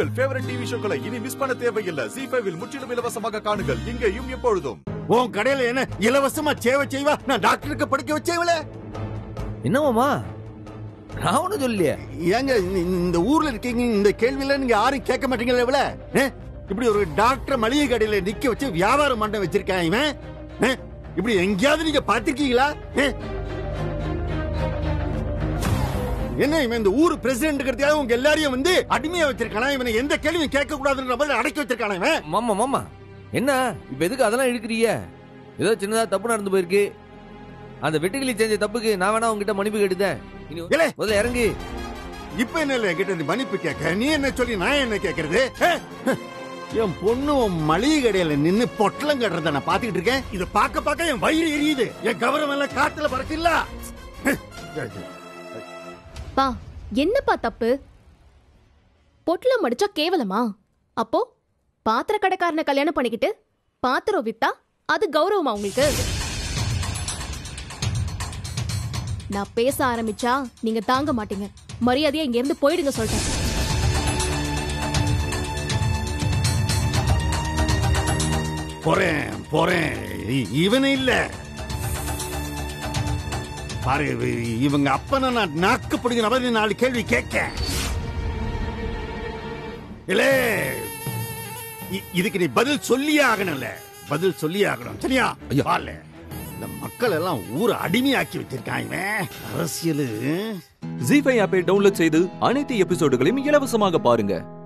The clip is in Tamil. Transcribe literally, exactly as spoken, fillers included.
உங்கள் ஃபேவரட் டிவி ஷோக்களை இனி மிஸ் பண்ண தேவையில்லை. ஜீ ஃபைவ் இல் முற்றிலும் இலவசமாக காணுங்கள். இங்கேயும் எப்பொழுதும். உன் கடையில என்ன இலவசமா சேவை செய்வா? நான் டாக்டருக்கு படிக்க வச்சேவல. என்னமாமா நான் ஒண்ணு சொல்லியே. ஏங்க இந்த ஊர்ல இருக்கீங்க, இந்த கேள்வியில நீங்க யாரும் கேட்க மாட்டீங்களா? இவள இப்படி ஒரு டாக்டர் மளிகை கடையில நிக்க வச்சு வியாபாரம் பண்ண வச்சிருக்கான் இவன். இப்படி எங்கேயாவது நீங்க பாத்திருக்கீங்களா? என்ன இவன் இந்த ஊர் பிரசிடென்ட் உங்க எல்லாரையும் வந்து அடிமையா வச்சிருக்கானா? இவனை எந்த கேள்வியும் கேட்க கூடாதுன்ற மாதிரி அடக்கி வச்சிருக்கானா இவன்? மாமா மாமா என்ன இப்ப எதுக்கு அதெல்லாம் இழுக்கிறீங்க? ஏதோ சின்னதா தப்பு நடந்து போயிருக்கு. அந்த வெட்டுக்கிளி செஞ்ச தப்புக்கு நான் வேணா உங்ககிட்ட மன்னிப்பு கேட்டுதேன். முதல்ல இறங்கி. இப்ப என்ன இல்ல கிட்ட மன்னிப்பு கேட்க? நீ என்ன சொல்லி நான் என்ன கேட்கறது? என் பொண்ணு மளிகை கடையில நின்னு பொட்டலம் கட்டுறத நான் பாத்துக்கிட்டு இருக்கேன். இத பாக்க பாக்க என் வயிறு எரியுது. என் கவனம் எல்லாம் காத்துல பறக்கல. பா என்னப்பா தப்பு? பொட்டலம் அடிச்சா கேவலமா? அப்போ பாத்திர கடைக்காரனை கல்யாணம் பண்ணிக்கிட்டு பாத்திரம் வித்தா அது கௌரவமா உங்களுக்கு? நான் பேச ஆரம்பிச்சா நீங்க தாங்க மாட்டீங்க. மரியாதையா இங்க இருந்து போயிடுங்க சொல்றேன். போறேன் போறேன். இவனே இல்ல பாரு, இவங்க அப்பன நான் நாக்கு பிடிக்கிற மாதிரி நாலு கேள்வி கேட்க இல்ல. இதுக்கு நீ பதில் சொல்லியே ஆகணும்ல. பதில் சொல்லியே ஆகணும். சரியா? பால இந்த மக்கள் எல்லாம் ஊரை அடிமையாக்கி வச்சிருக்காங்க. அரசியல். ஜீ ஃபைவ் ஆப்பை டவுன்லோட் செய்து அனைத்து எபிசோடுகளையும் இலவசமாக பாருங்க.